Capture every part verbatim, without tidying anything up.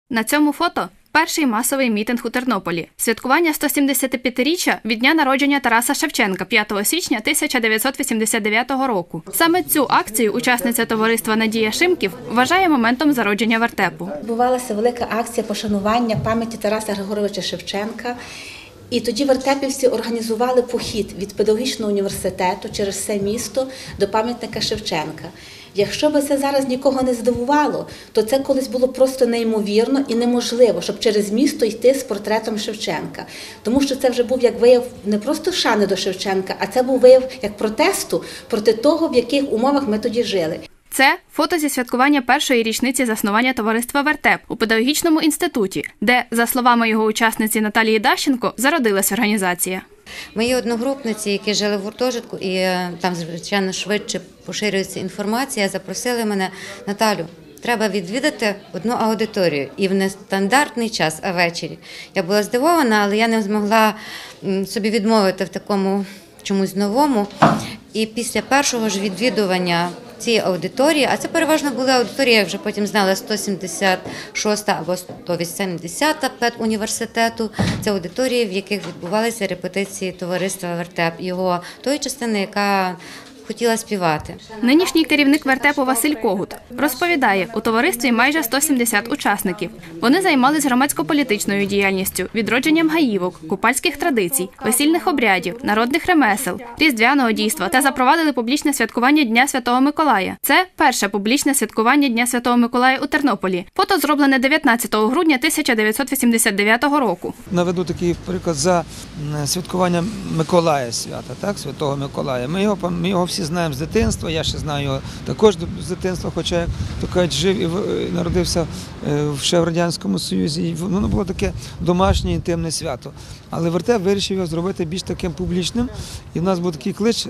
На цьому фото перший масовий мітинг у Тернополі. Святкування сто сімдесятип'ятиріччя від дня народження Тараса Шевченка п'ятого січня тисяча дев'ятсот вісімдесят дев'ятого року. Саме цю акцію учасниця товариства Надія Шимків вважає моментом зародження вертепу. Відбувалася велика акція пошанування пам'яті Тараса Григоровича Шевченка. І тоді вертепівці організували похід від педагогічного університету через все місто до пам'ятника Шевченка. Якщо би це зараз нікого не здивувало, то це колись було просто неймовірно і неможливо, щоб через місто йти з портретом Шевченка. Тому що це вже був як вияв не просто шани до Шевченка, а це був вияв як протесту проти того, в яких умовах ми тоді жили. Це фото зі святкування першої річниці заснування товариства «Вертеп» у педагогічному інституті, де, за словами його учасниці Наталії Дащенко, зародилась організація. Мої одногрупниці, які жили в гуртожитку, і там, звичайно, швидше поширюється інформація, запросили мене: Наталю, треба відвідати одну аудиторію. І в нестандартний час, а ввечері. Я була здивована, але я не змогла собі відмовити в такому чомусь новому. І після першого ж відвідування цієї аудиторії, а це переважно були аудиторії, я вже потім знала, сто сімдесят шоста або сто вісімдесята педуніверситету. Це аудиторії, в яких відбувалися репетиції товариства «Вертеп», його тої частини, яка хотіла співати. Нинішній керівник «Вертепу» Василь Когут розповідає, у товаристві майже сто сімдесят учасників. Вони займались громадсько-політичною діяльністю, відродженням гаївок, купальських традицій, весільних обрядів, народних ремесел, різдвяного дійства та запровадили публічне святкування Дня Святого Миколая. Це перше публічне святкування Дня Святого Миколая у Тернополі. Фото зроблене дев'ятнадцятого грудня тисяча дев'ятсот вісімдесят дев'ятого року. Наведу такий приклад за святкування Миколая свята, так, Святого Миколая. Ми його, ми його всі знаємо з дитинства, я ще знаю його також з дитинства, хоча, як то кажуть, жив і народився ще в Радянському Союзі. Воно було таке домашнє, інтимне свято. Але «Вертеп» вирішив його зробити більш таким публічним. І в нас був такий клич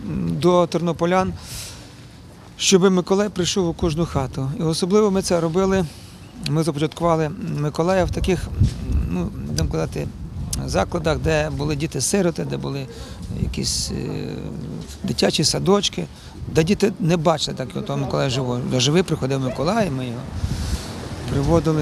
до тернополян, щоб Миколай прийшов у кожну хату. І особливо ми це робили, ми започаткували Миколая в таких, ну, будемо казати, закладах, де були діти-сироти, де були якісь дитячі садочки, де діти не бачили так, як того Миколая живого. До живий приходив Миколай, ми його приводили.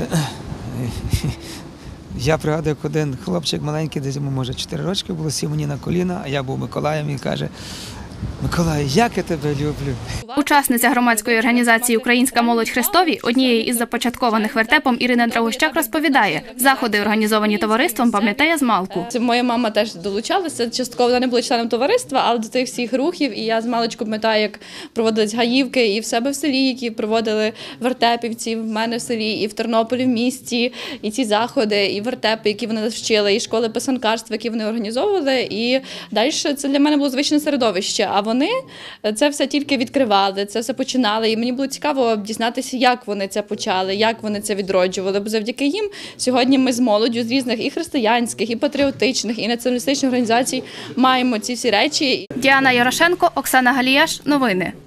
Я пригадую, як один хлопчик маленький, десь йому, може, чотири рочки було, сів мені на коліна, а я був Миколаєм, і каже: Миколай, як я тебе люблю. Учасниця громадської організації «Українська молодь Христові», однієї із започаткованих «Вертепом» Ірина Драгощак розповідає, заходи, організовані товариством, пам'ятає змалку. Моя мама теж долучалася, частково вона не була членом товариства, але до тих всіх рухів, і я з маличку пам'ятаю, як проводились гаївки і в себе в селі, які проводили вертепівці, в мене в селі, і в Тернополі в місті, і ці заходи, і вертепи, які вони нас вчили, і школи писанкарства, які вони організовували, і далі це для мене було звичне середовище. А вони це все тільки відкривали, це все починали. І мені було цікаво дізнатися, як вони це почали, як вони це відроджували. Бо завдяки їм сьогодні ми з молоддю з різних і християнських, і патріотичних, і націоналістичних організацій маємо ці всі речі. Діана Ярошенко, Оксана Галіяш. Новини.